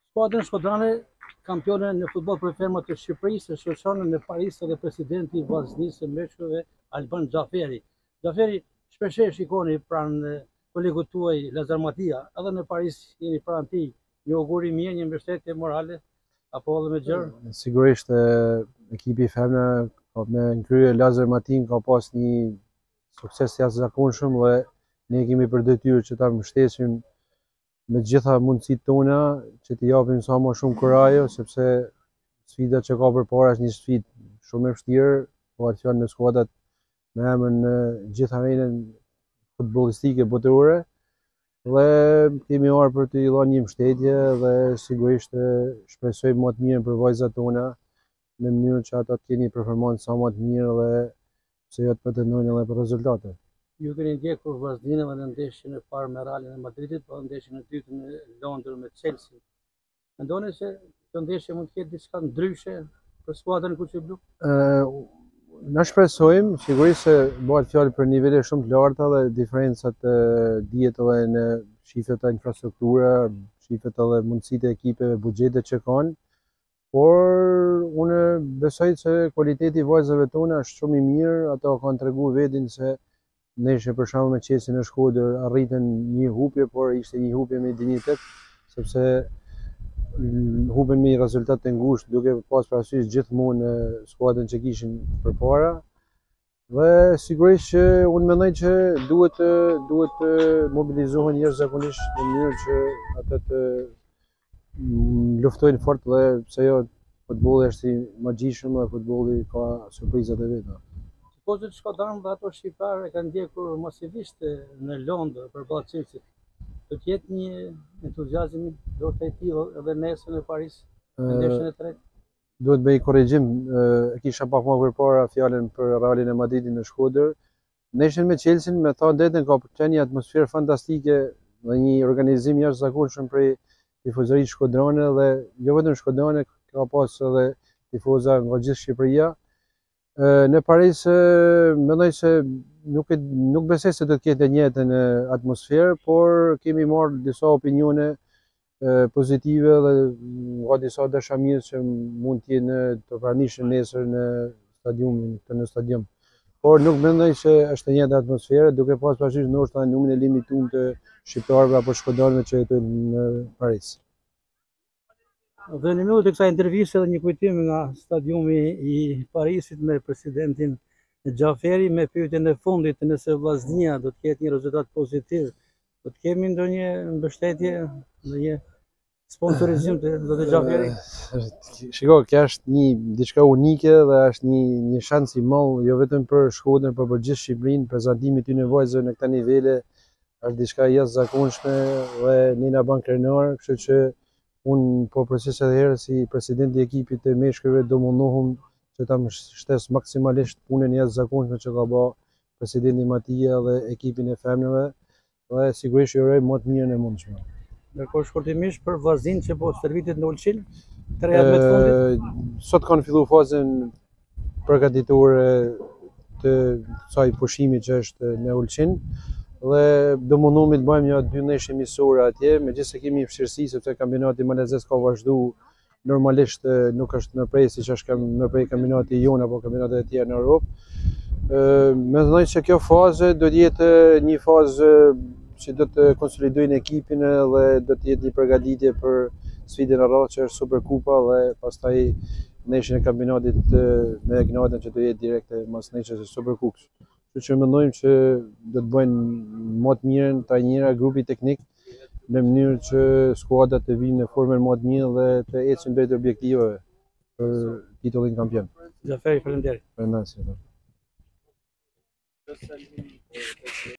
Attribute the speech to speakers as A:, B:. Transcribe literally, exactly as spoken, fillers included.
A: Skuadrën shkodrane, kampione në futboll për femrat të Shqipërisë, shoqëron në Paris edhe presidenti i vllaznisë së meshkujve Alban Xhaferi. Xhaferi, shpeshherë shikoni pranë kolegut tuaj Lazar Matia, edhe në Paris jeni pranë tij, një auguri mirë, një mbështetje morale apo edhe me gjërë?
B: Sigurisht ekipi i femrave me krye Lazar Matin ka pas një sukses jashtëzakonshëm dhe ne kemi për detyrë që ta mbështesim me gjitha mundësitë tona që t'i japim sa më shumë kurajo, sepse sfida që ka përpara është një sfidë shumë e vështirë, po atë janë në skuadrat me emër në gjithë arenën futbollistike botërore dhe kemi ardhur për t'i dhënë një mbështetje dhe sigurisht shpresojmë më të mirën për vajzat tona në mënyrë që ata të kenë një performancë sa më të mirë dhe pse jo të pretendojnë edhe për rezultate.
A: Ju keni ndjekur vllazninë edhe në ndeshjen e parë me Realin e Madridit, po ndeshjen e dytë në Londër me Chelsea. Mendoni se kjo ndeshje mund të ketë diçka ndryshe për skuadrën kuqe blu?
B: Na shpresojmë, sigurisht se bëhet fjalë për nivele shumë të larta dhe diferencat dihet edhe në shifrat e infrastruktura, shifrat edhe mundësitë e ekipeve, buxhetet që kanë, por unë besoj se kualiteti i vajzave tona është shumë i mirë, ato kanë treguar veten se ndeshja për shembull me Chelsea në Shkodër arritën një hupje, por ishte një hupje me dinjitet, sepse huben me një rezultat të ngushtë, duke pas parasysh gjithmonë skuadrën që kishin përpara. Dhe sigurisht që unë mendoj që duhet duhet mobilizohen jashtëzakonisht në mënyrë që ata të luftojnë fort dhe pse jo futbolli është i magjishëm dhe futbolli ka surprizat e veta.
A: Tifozët shkodran dhe ato shqiptarë e kanë ndjekur masivisht në Londër përballë Chelsea. Do të jetë një entuziazëm do të tillë edhe nesër në Paris në ndeshjen e tretë?
B: Duhet bëj korrigjim, e kisha pak më përpara fjalën për Realin e Madridit në Shkodër. Ndeshjen me Chelsea, me thënë drejtën, ka qenë një atmosferë fantastike dhe një organizim jashtëzakonshëm prej tifozërisë shkodrane dhe jo vetëm shkodrane, ka pas edhe tifoza nga gjithë Shqipëria. Në Paris mendoj se nuk e, nuk besoj se do të ketë e njëjtën atmosferë, por kemi marrë disa opinione pozitive dhe nga disa dashamirë që mund të jenë të pranishëm nesër në stadiumin, në stadium. Por nuk mendoj se është e njëjta atmosferë, duke pas parasysh ndoshta numrin e limituar të shqiptarëve apo shkodarëve që jetojnë në Paris.
A: Dhe në minutë të kësaj interviste edhe një kujtim nga stadiumi i Parisit me presidentin Xhaferi me pyetjen e fundit, nëse vllaznia do të ketë një rezultat pozitiv, do të kemi ndonjë mbështetje, ndonjë sponsorizim të zotit Xhaferi?
B: Shiko, kjo është një diçka unike dhe është një një shans i madh jo vetëm për Shkodrën, por për gjithë Shqipërinë. Prezantimi i këtyre vajzave në këtë nivele është diçka jashtëzakonshme dhe ne na bën krenar, kështu që unë po përses edhe herë si presidenti i ekipit të meshkujve do mundohem që ta mbështes maksimalisht punën e jashtëzakonshme që ka bërë presidenti Matia dhe ekipin e femrave dhe sigurisht ju uroj më të mirën e mundshme.
A: Ndërkohë shkurtimisht për vllaznin që po stërvitet në Ulqin, tre javë të fundit.
B: Sot kanë filluar fazën përgatitore të kësaj pushimi që është në Ulqin dhe do mundumi të bëjmë një dy ndeshje miqësore atje, megjithëse kemi vështirësi sepse kampionati malezez ka vazhduar normalisht, nuk është në prej siç është në prej kampionati jon apo kampionatet e tjera në Europë. Mendoj se kjo fazë do të jetë një fazë që do të konsolidojnë ekipin dhe do të jetë një përgatitje për sfidën e radhës që është Superkupa dhe pastaj ndeshjen e kampionatit me Gnadën që do jetë direkte mas ndeshjes së Superkupës. Kështu që mendojmë që do të bëjnë më të mirën trajnera, grupi teknik në mënyrë që skuadrat të vinë në formën më të mirë dhe të ecin drejt objektiveve për titullin kampion.
A: Xhaferi, faleminderit.
B: Faleminderit.